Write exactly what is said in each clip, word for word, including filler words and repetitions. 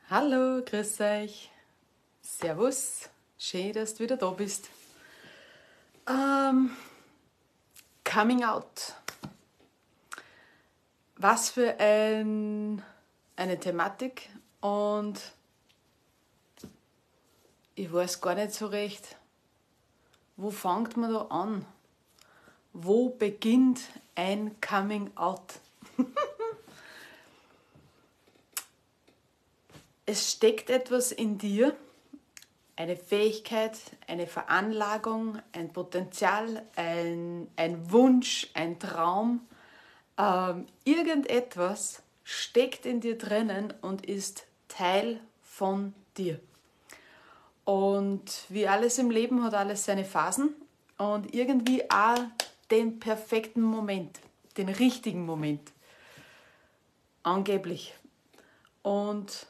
Hallo, grüß euch. Servus, schön, dass du wieder da bist. Ähm, Coming Out. Was für ein, eine Thematik und ich weiß gar nicht so recht, wo fängt man da an? Wo beginnt ein Coming Out? Es steckt etwas in dir, eine Fähigkeit, eine Veranlagung, ein Potenzial, ein, ein Wunsch, ein Traum. Ähm, irgendetwas steckt in dir drinnen und ist Teil von dir. Und wie alles im Leben hat alles seine Phasen und irgendwie auch den perfekten Moment, den richtigen Moment. Angeblich. Und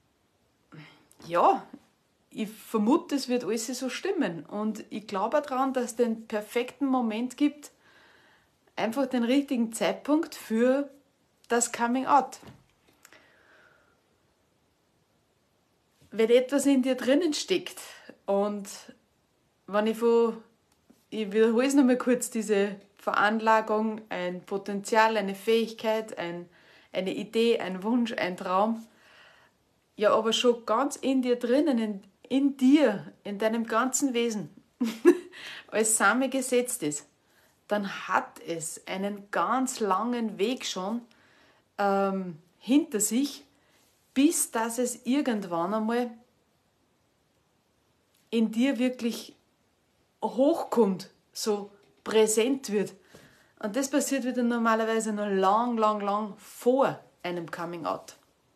ja, ich vermute, es wird alles so stimmen. Und ich glaube daran, dass es den perfekten Moment gibt, einfach den richtigen Zeitpunkt für das Coming Out. Wenn etwas in dir drinnen steckt und wenn ich von, ich wiederhole es nochmal kurz, diese Veranlagung, ein Potenzial, eine Fähigkeit, ein, eine Idee, ein Wunsch, ein Traum, ja, aber schon ganz in dir drinnen, in, in dir, in deinem ganzen Wesen, als Same gesetzt ist, dann hat es einen ganz langen Weg schon ähm, hinter sich, bis dass es irgendwann einmal in dir wirklich hochkommt, so präsent wird. Und das passiert wieder normalerweise noch lang, lang, lang vor einem Coming Out.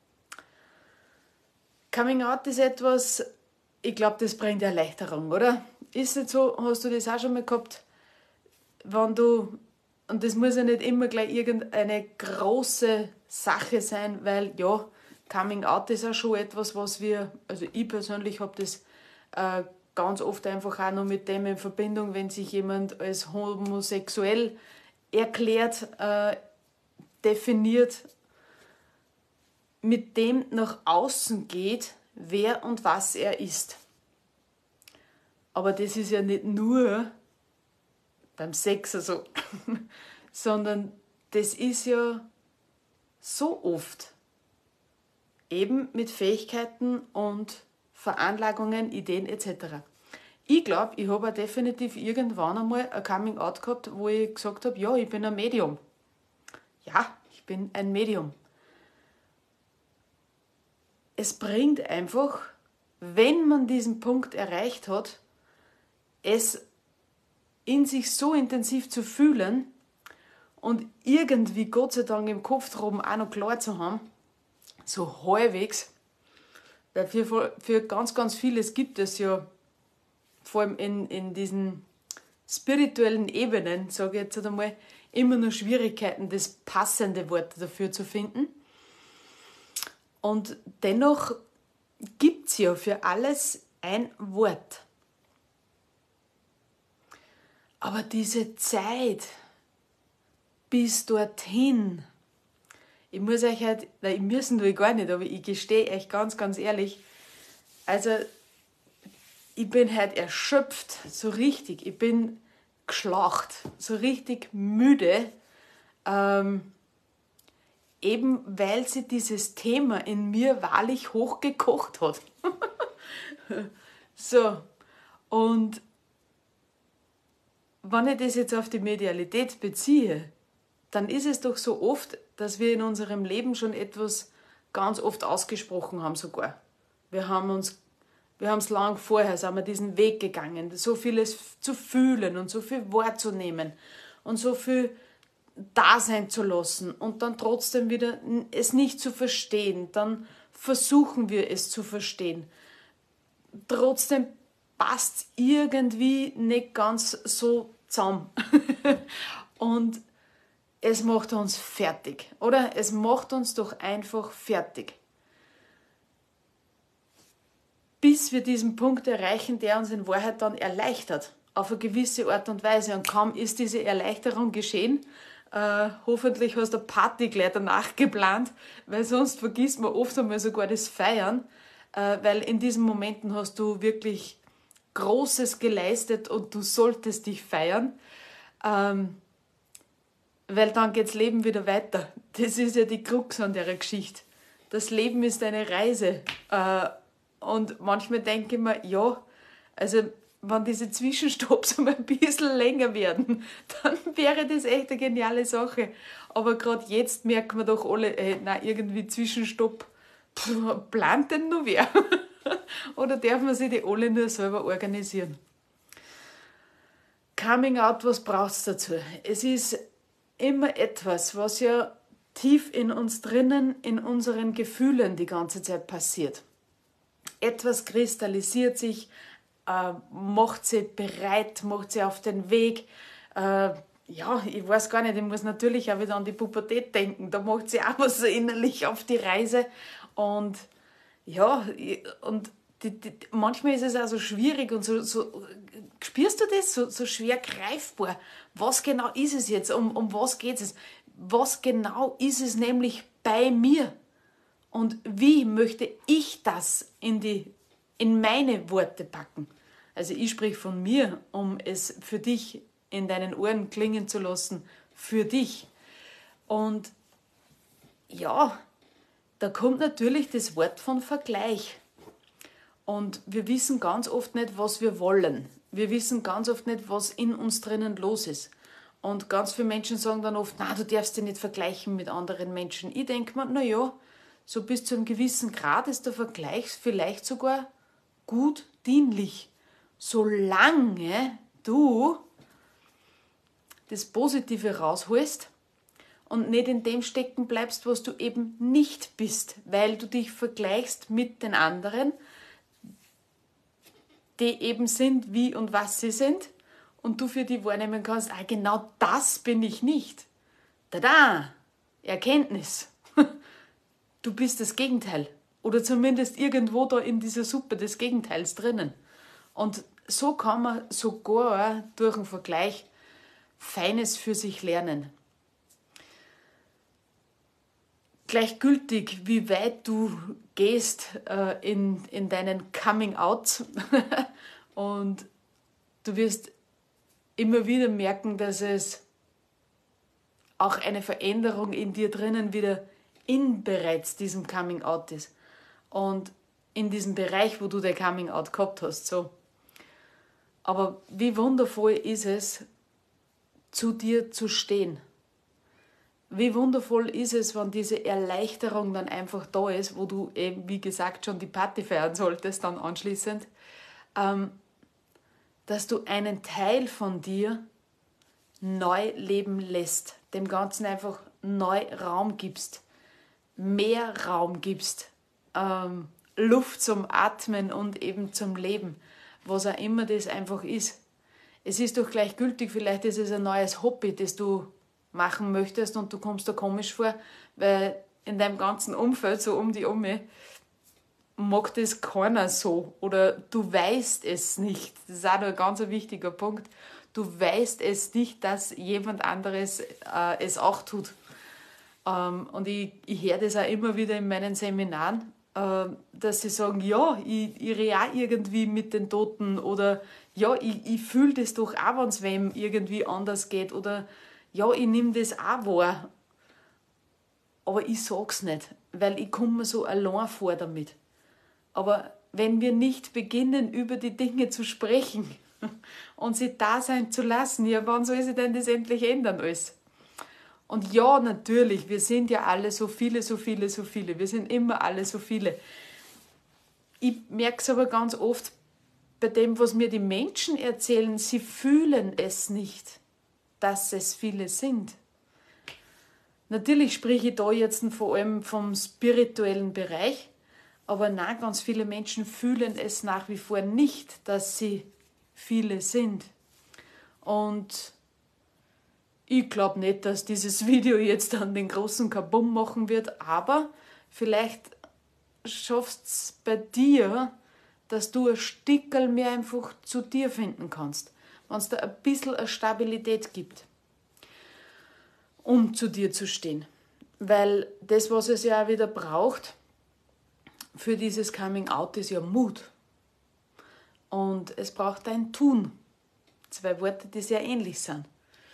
Coming Out ist etwas, ich glaube, das bringt Erleichterung, oder? Ist nicht so, hast du das auch schon mal gehabt, wenn du, und das muss ja nicht immer gleich irgendeine große Sache sein, weil ja, Coming Out ist auch schon etwas, was wir, also ich persönlich habe das äh, ganz oft einfach auch noch mit dem in Verbindung, wenn sich jemand als homosexuell erklärt, äh, definiert, mit dem nach außen geht, wer und was er ist. Aber das ist ja nicht nur beim Sex also, sondern das ist ja so oft eben mit Fähigkeiten und Veranlagungen, Ideen et cetera. Ich glaube, ich habe definitiv irgendwann einmal ein Coming Out gehabt, wo ich gesagt habe, ja, ich bin ein Medium. Ja, ich bin ein Medium. Es bringt einfach, wenn man diesen Punkt erreicht hat, es in sich so intensiv zu fühlen und irgendwie Gott sei Dank im Kopf drum auch noch klar zu haben, so halbwegs, weil für, für ganz, ganz vieles gibt es ja, vor allem in, in diesen spirituellen Ebenen, sage ich jetzt einmal, immer nur Schwierigkeiten, das passende Wort dafür zu finden. Und dennoch gibt es ja für alles ein Wort. Aber diese Zeit bis dorthin, ich muss euch halt, nein, ich müssen tue ich gar nicht, aber ich gestehe euch ganz, ganz ehrlich, also ich bin halt erschöpft, so richtig, ich bin geschlacht, so richtig müde, ähm, eben weil sie dieses Thema in mir wahrlich hochgekocht hat. So, und wenn ich das jetzt auf die Medialität beziehe, dann ist es doch so oft, dass wir in unserem Leben schon etwas ganz oft ausgesprochen haben sogar. Wir haben uns, wir haben es lang vorher, sind wir diesen Weg gegangen, so vieles zu fühlen und so viel wahrzunehmen und so viel da sein zu lassen und dann trotzdem wieder es nicht zu verstehen. Dann versuchen wir es zu verstehen. Trotzdem passt es irgendwie nicht ganz so zusammen. Und es macht uns fertig, oder? Es macht uns doch einfach fertig. Bis wir diesen Punkt erreichen, der uns in Wahrheit dann erleichtert, auf eine gewisse Art und Weise. Und kaum ist diese Erleichterung geschehen, Äh, hoffentlich hast du eine Party gleich danach geplant, weil sonst vergisst man oft einmal sogar das Feiern, äh, weil in diesen Momenten hast du wirklich Großes geleistet und du solltest dich feiern, ähm, weil dann geht das Leben wieder weiter. Das ist ja die Krux an der Geschichte. Das Leben ist eine Reise. Äh, und manchmal denke ich mir, ja, also wenn diese Zwischenstopps um ein bisschen länger werden, dann wäre das echt eine geniale Sache. Aber gerade jetzt merken wir doch alle, ey, nein, irgendwie Zwischenstopp, pff, plant denn noch wer? Oder darf man sich die alle nur selber organisieren? Coming out, was braucht es dazu? Es ist immer etwas, was ja tief in uns drinnen, in unseren Gefühlen die ganze Zeit passiert. Etwas kristallisiert sich, äh, macht sie bereit, macht sie auf den Weg. Äh, ja, ich weiß gar nicht, ich muss natürlich auch wieder an die Pubertät denken. Da macht sie auch was so innerlich auf die Reise. Und ja, und die, die, manchmal ist es auch so schwierig und so, so spürst du das? So, so schwer greifbar. Was genau ist es jetzt? Um, um was geht es? Was genau ist es nämlich bei mir? Und wie möchte ich das in, die, in meine Worte packen? Also ich spreche von mir, um es für dich in deinen Ohren klingen zu lassen, für dich. Und ja, da kommt natürlich das Wort von Vergleich. Und wir wissen ganz oft nicht, was wir wollen. Wir wissen ganz oft nicht, was in uns drinnen los ist. Und ganz viele Menschen sagen dann oft, na, du darfst dich nicht vergleichen mit anderen Menschen. Ich denke mir, naja, so bis zu einem gewissen Grad ist der Vergleich vielleicht sogar gut dienlich. Solange du das Positive rausholst und nicht in dem stecken bleibst, was du eben nicht bist, weil du dich vergleichst mit den anderen, die eben sind, wie und was sie sind, und du für die wahrnehmen kannst, ah, genau das bin ich nicht. Tada! Erkenntnis. Du bist das Gegenteil. Oder zumindest irgendwo da in dieser Suppe des Gegenteils drinnen. Und so kann man sogar durch einen Vergleich Feines für sich lernen. Gleichgültig, wie weit du gehst äh, in, in deinen Coming-Outs und du wirst immer wieder merken, dass es auch eine Veränderung in dir drinnen wieder in bereits diesem Coming-out ist. Und in diesem Bereich, wo du dein Coming-out gehabt hast. So. Aber wie wundervoll ist es, zu dir zu stehen. Wie wundervoll ist es, wenn diese Erleichterung dann einfach da ist, wo du eben, wie gesagt, schon die Party feiern solltest, dann anschließend, ähm, dass du einen Teil von dir neu leben lässt, dem Ganzen einfach neu Raum gibst, mehr Raum gibst, ähm, Luft zum Atmen und eben zum Leben, was auch immer das einfach ist. Es ist doch gleichgültig, vielleicht ist es ein neues Hobby, das du machen möchtest und du kommst da komisch vor, weil in deinem ganzen Umfeld, so um die Umme, mag das keiner so oder du weißt es nicht. Das ist auch noch ein ganz wichtiger Punkt. Du weißt es nicht, dass jemand anderes äh, es auch tut. Ähm, und ich, ich höre das auch immer wieder in meinen Seminaren, äh, dass sie sagen, ja, ich, ich rede auch irgendwie mit den Toten oder ja, ich, ich fühle das doch auch, wenn es wem irgendwie anders geht oder ja, ich nehme das auch wahr. Aber ich sage es nicht, weil ich komme mir so allein vor damit. Aber wenn wir nicht beginnen, über die Dinge zu sprechen und sie da sein zu lassen, ja, wann soll sich denn das endlich ändern alles? Und ja, natürlich, wir sind ja alle so viele, so viele, so viele. Wir sind immer alle so viele. Ich merke es aber ganz oft bei dem, was mir die Menschen erzählen, sie fühlen es nicht, dass es viele sind. Natürlich spreche ich da jetzt vor allem vom spirituellen Bereich, aber nein, ganz viele Menschen fühlen es nach wie vor nicht, dass sie viele sind. Und ich glaube nicht, dass dieses Video jetzt dann den großen Kabum machen wird, aber vielleicht schaffst es bei dir, dass du ein Stickerl mehr einfach zu dir finden kannst, wenn es da ein bisschen eine Stabilität gibt. um zu dir zu stehen. Weil das, was es ja auch wieder braucht für dieses Coming Out, ist ja Mut. Und es braucht ein Tun. Zwei Worte, die sehr ähnlich sind.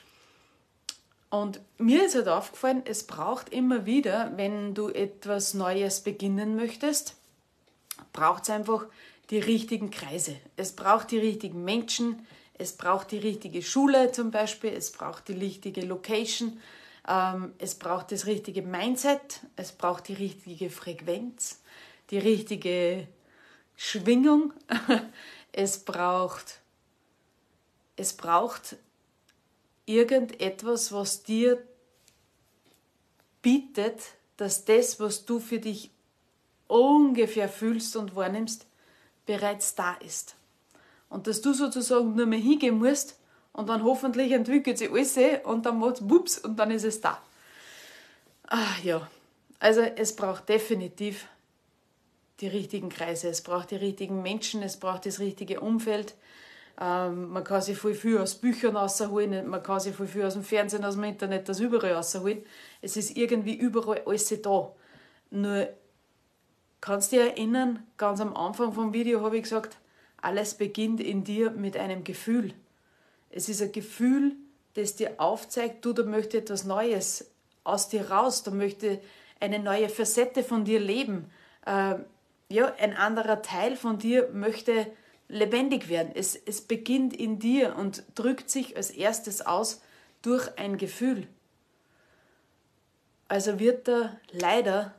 Und mir ist halt aufgefallen, es braucht immer wieder, wenn du etwas Neues beginnen möchtest, braucht es einfach die richtigen Kreise. Es braucht die richtigen Menschen, es braucht die richtige Schule zum Beispiel, es braucht die richtige Location, ähm, es braucht das richtige Mindset, es braucht die richtige Frequenz, die richtige Schwingung. Es braucht, es braucht irgendetwas, was dir bietet, dass das, was du für dich ungefähr fühlst und wahrnimmst, bereits da ist. Und dass du sozusagen nur mehr hingehen musst und dann hoffentlich entwickelt sich alles und dann macht es wups und dann ist es da. Ah ja, also es braucht definitiv die richtigen Kreise, es braucht die richtigen Menschen, es braucht das richtige Umfeld. Ähm, man kann sich voll viel aus Büchern rausholen, man kann sich voll viel aus dem Fernsehen, aus dem Internet, das überall rausholen. Es ist irgendwie überall alles da. Nur, kannst du dich erinnern, ganz am Anfang vom Video habe ich gesagt, alles beginnt in dir mit einem Gefühl. Es ist ein Gefühl, das dir aufzeigt, du, da möchte etwas Neues aus dir raus, da möchte eine neue Facette von dir leben. Äh, ja, ein anderer Teil von dir möchte lebendig werden. Es, es beginnt in dir und drückt sich als erstes aus durch ein Gefühl. Also wird da leider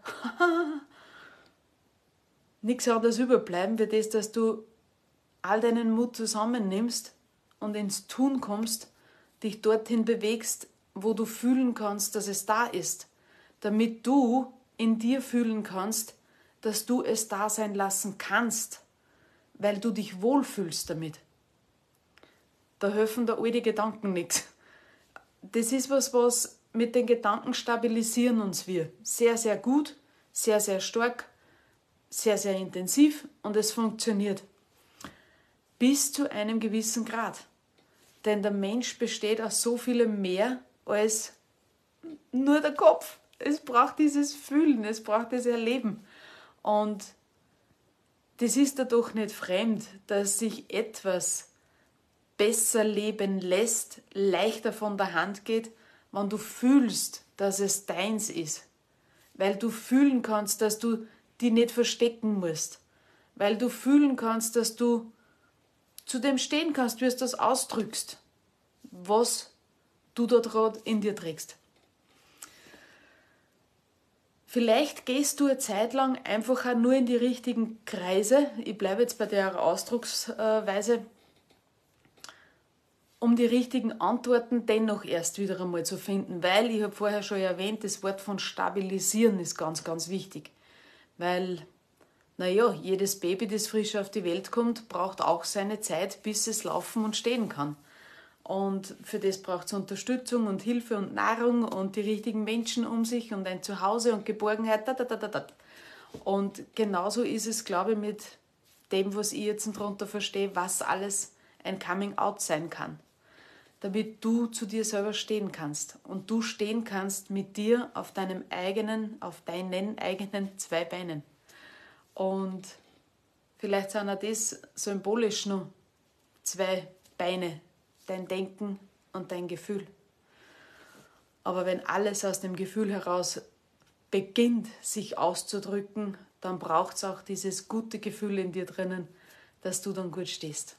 nichts anderes überbleiben, wie das, dass du all deinen Mut zusammennimmst und ins Tun kommst, dich dorthin bewegst, wo du fühlen kannst, dass es da ist, damit du in dir fühlen kannst, dass du es da sein lassen kannst, weil du dich wohlfühlst damit. Da helfen da all die Gedanken nichts. Das ist was, was mit den Gedanken stabilisieren uns wir. Sehr, sehr gut, sehr, sehr stark, sehr, sehr intensiv und es funktioniert. Bis zu einem gewissen Grad. Denn der Mensch besteht aus so vielem mehr als nur der Kopf. Es braucht dieses Fühlen, es braucht das Erleben. Und das ist da doch nicht fremd, dass sich etwas besser leben lässt, leichter von der Hand geht, wenn du fühlst, dass es deins ist. Weil du fühlen kannst, dass du die nicht verstecken musst. Weil du fühlen kannst, dass du zu dem stehen kannst, wie du das ausdrückst, was du da gerade in dir trägst. Vielleicht gehst du eine Zeit lang einfach auch nur in die richtigen Kreise, ich bleibe jetzt bei der Ausdrucksweise, um die richtigen Antworten dennoch erst wieder einmal zu finden, weil, ich habe vorher schon erwähnt, das Wort von stabilisieren ist ganz, ganz wichtig, weil, naja, jedes Baby, das frisch auf die Welt kommt, braucht auch seine Zeit, bis es laufen und stehen kann. Und für das braucht es Unterstützung und Hilfe und Nahrung und die richtigen Menschen um sich und ein Zuhause und Geborgenheit. Da, da, da, da, da. Und genauso ist es, glaube ich, mit dem, was ich jetzt darunter verstehe, was alles ein Coming-out sein kann. Damit du zu dir selber stehen kannst. Und du stehen kannst mit dir auf deinem eigenen, auf deinen eigenen zwei Beinen. Und vielleicht sind auch das symbolisch noch zwei Beine. Dein Denken und dein Gefühl. Aber wenn alles aus dem Gefühl heraus beginnt, sich auszudrücken, dann braucht es auch dieses gute Gefühl in dir drinnen, dass du dann gut stehst.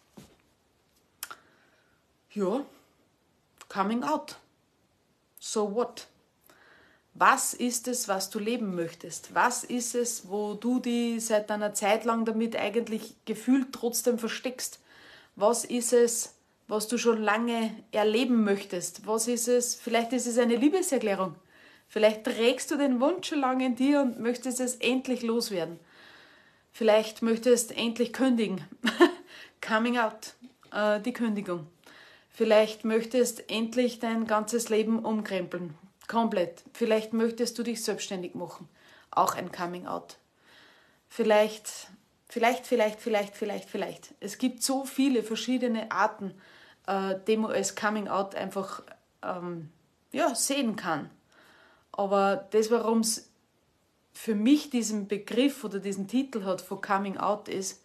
Ja, coming out. So what? Was ist es, was du leben möchtest? Was ist es, wo du dich seit einer Zeit lang damit eigentlich gefühlt trotzdem versteckst? Was ist es, was du schon lange erleben möchtest? Was ist es? Vielleicht ist es eine Liebeserklärung. Vielleicht trägst du den Wunsch schon lange in dir und möchtest es endlich loswerden. Vielleicht möchtest du endlich kündigen. Coming out, äh, die Kündigung. Vielleicht möchtest du endlich dein ganzes Leben umkrempeln. Komplett. Vielleicht möchtest du dich selbstständig machen. Auch ein Coming out. Vielleicht, vielleicht, vielleicht, vielleicht, vielleicht, vielleicht. Es gibt so viele verschiedene Arten, äh, die man als Coming out einfach ähm, ja, sehen kann. Aber das, warum es für mich diesen Begriff oder diesen Titel hat von Coming Out ist,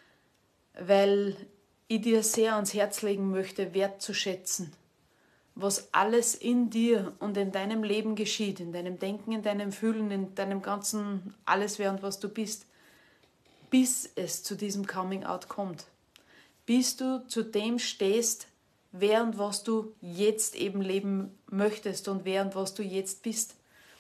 weil ich dir sehr ans Herz legen möchte, wertzuschätzen, was alles in dir und in deinem Leben geschieht, in deinem Denken, in deinem Fühlen, in deinem ganzen alles während was du bist, bis es zu diesem Coming Out kommt. Bis du zu dem stehst, während was du jetzt eben leben möchtest und während was du jetzt bist.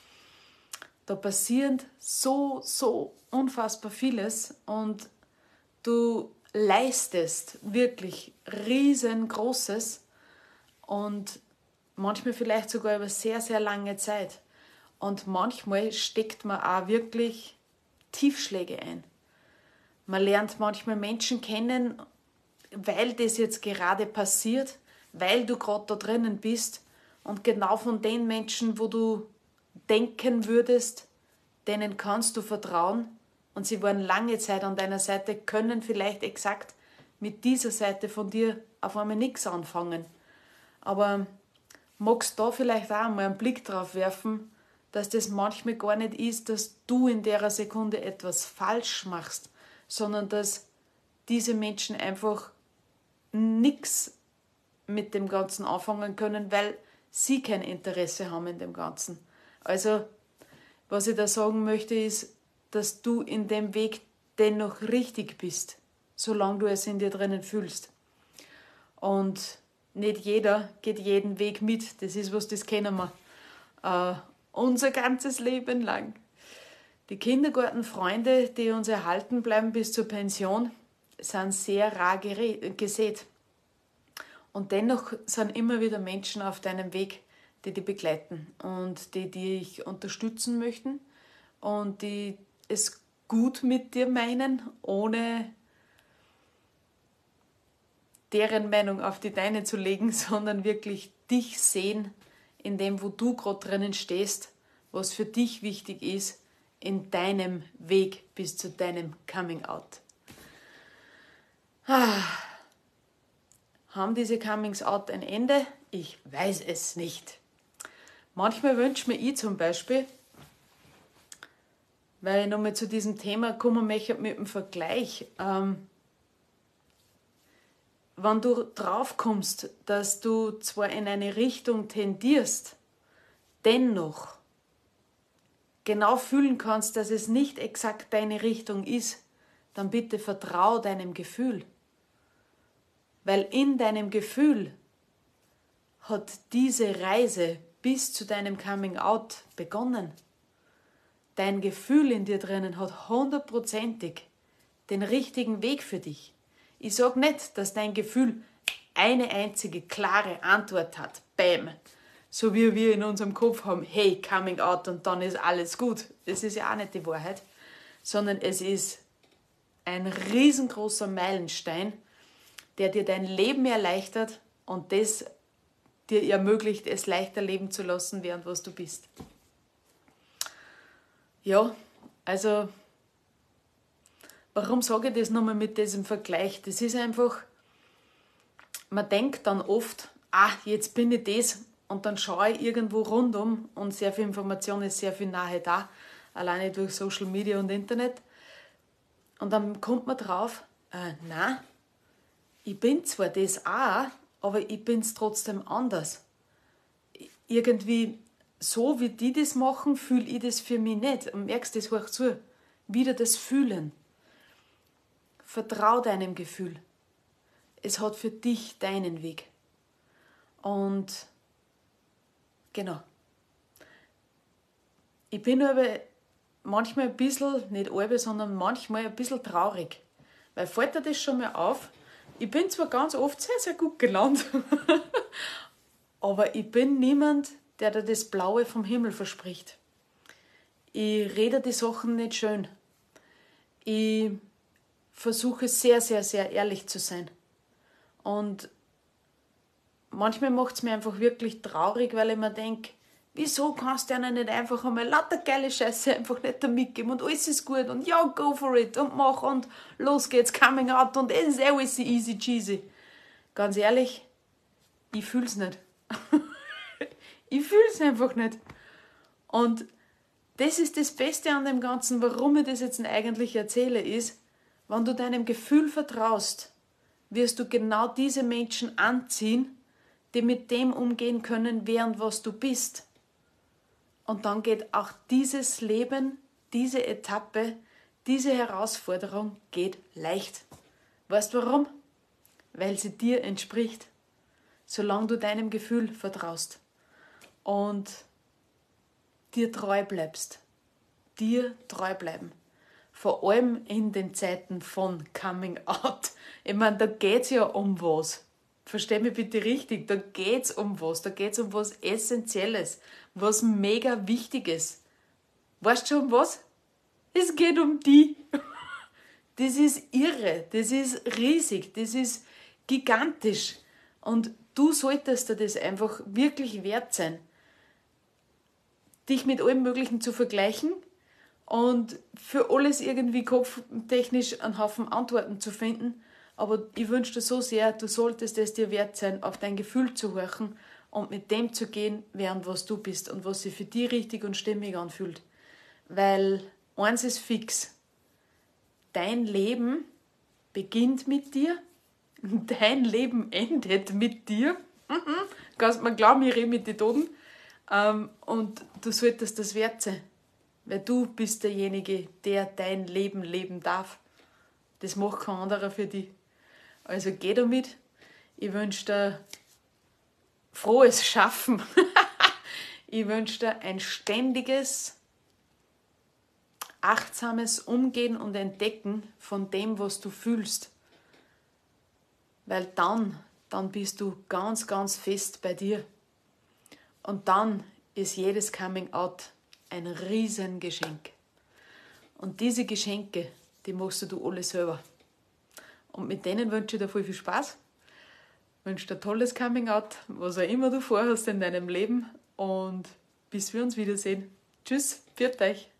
Da passiert so, so unfassbar vieles und du leistest wirklich riesengroßes und manchmal vielleicht sogar über sehr, sehr lange Zeit. Und manchmal steckt man auch wirklich Tiefschläge ein. Man lernt manchmal Menschen kennen, weil das jetzt gerade passiert, weil du gerade da drinnen bist und genau von den Menschen, wo du denken würdest, denen kannst du vertrauen und sie waren lange Zeit an deiner Seite, können vielleicht exakt mit dieser Seite von dir auf einmal nichts anfangen. Aber magst da vielleicht auch mal einen Blick drauf werfen, dass das manchmal gar nicht ist, dass du in der Sekunde etwas falsch machst, sondern dass diese Menschen einfach nichts mit dem Ganzen anfangen können, weil sie kein Interesse haben in dem Ganzen. Also, was ich da sagen möchte, ist, dass du in dem Weg dennoch richtig bist, solange du es in dir drinnen fühlst. Und nicht jeder geht jeden Weg mit. Das ist was, das kennen wir. Äh, unser ganzes Leben lang. Die Kindergartenfreunde, die uns erhalten bleiben bis zur Pension, sind sehr rar gesät. Und dennoch sind immer wieder Menschen auf deinem Weg, die dich begleiten und die dich unterstützen möchten und die es gut mit dir meinen, ohne deren Meinung auf die deine zu legen, sondern wirklich dich sehen in dem, wo du gerade drinnen stehst, was für dich wichtig ist, in deinem Weg bis zu deinem Coming Out. Ah. Haben diese Comings Out ein Ende? Ich weiß es nicht. Manchmal wünsche mir ich zum Beispiel, weil ich nochmal zu diesem Thema kommen möchte mit dem Vergleich, ähm, wenn du drauf kommst, dass du zwar in eine Richtung tendierst, dennoch genau fühlen kannst, dass es nicht exakt deine Richtung ist, dann bitte vertrau deinem Gefühl. Weil in deinem Gefühl hat diese Reise bis zu deinem Coming Out begonnen. Dein Gefühl in dir drinnen hat hundertprozentig den richtigen Weg für dich. Ich sage nicht, dass dein Gefühl eine einzige klare Antwort hat. Bam. So wie wir in unserem Kopf haben, hey, Coming Out und dann ist alles gut. Das ist ja auch nicht die Wahrheit. Sondern es ist ein riesengroßer Meilenstein, der dir dein Leben erleichtert und das dir ermöglicht, es leichter leben zu lassen, während was du bist. Ja, also, warum sage ich das nochmal mit diesem Vergleich? Das ist einfach, man denkt dann oft, ah, jetzt bin ich das und dann schaue ich irgendwo rundum und sehr viel Information ist sehr viel nahe da, alleine durch Social Media und Internet. Und dann kommt man drauf, äh, nein, ich bin zwar das auch, aber ich bin es trotzdem anders. Irgendwie so, wie die das machen, fühle ich das für mich nicht. Und merkst das hoch zu. Wieder das Fühlen. Vertrau deinem Gefühl. Es hat für dich deinen Weg. Und genau. Ich bin aber manchmal ein bisschen, nicht alle, sondern manchmal ein bisschen traurig. Weil fällt dir das schon mal auf? Ich bin zwar ganz oft sehr, sehr gut gelaunt, aber ich bin niemand, der dir das Blaue vom Himmel verspricht. Ich rede die Sachen nicht schön. Ich versuche sehr, sehr, sehr ehrlich zu sein. Und manchmal macht es mir einfach wirklich traurig, weil ich mir denke, wieso kannst du ihnen nicht einfach einmal lauter geile Scheiße einfach nicht da mitgeben und alles ist gut und ja, go for it und mach und los geht's, coming out und es ist alles easy cheesy. Ganz ehrlich, ich fühl's nicht. Ich fühle es einfach nicht. Und das ist das Beste an dem Ganzen, warum ich das jetzt eigentlich erzähle, ist, wenn du deinem Gefühl vertraust, wirst du genau diese Menschen anziehen, die mit dem umgehen können, wer und was du bist. Und dann geht auch dieses Leben, diese Etappe, diese Herausforderung geht leicht. Weißt du warum? Weil sie dir entspricht, solange du deinem Gefühl vertraust und dir treu bleibst. Dir treu bleiben. Vor allem in den Zeiten von Coming Out. Ich meine, da geht es ja um was. Versteh mich bitte richtig, da geht es um was. Da geht es um was Essentielles, was mega Wichtiges. Weißt du schon um was? Es geht um die. Das ist irre, das ist riesig, das ist gigantisch. Und du solltest dir das einfach wirklich wert sein, dich mit allem Möglichen zu vergleichen und für alles irgendwie kopftechnisch einen Haufen Antworten zu finden. Aber ich wünsche dir so sehr, du solltest es dir wert sein, auf dein Gefühl zu horchen und mit dem zu gehen, während was du bist und was sich für dich richtig und stimmig anfühlt. Weil eins ist fix, dein Leben beginnt mit dir, dein Leben endet mit dir. Kannst mir glauben, ich rede mit den Toten. Ähm, und du solltest das wert sein, weil du bist derjenige, der dein Leben leben darf. Das macht kein anderer für dich. Also geh damit. Ich wünsche dir frohes Schaffen. Ich wünsche dir ein ständiges, achtsames Umgehen und Entdecken von dem, was du fühlst. Weil dann, dann bist du ganz, ganz fest bei dir. Und dann ist jedes Coming Out ein Riesengeschenk. Und diese Geschenke, die machst du alle selber. Und mit denen wünsche ich dir viel, viel Spaß. Ich wünsche dir ein tolles Coming Out, was auch immer du vorhast in deinem Leben. Und bis wir uns wiedersehen. Tschüss, pfiat euch.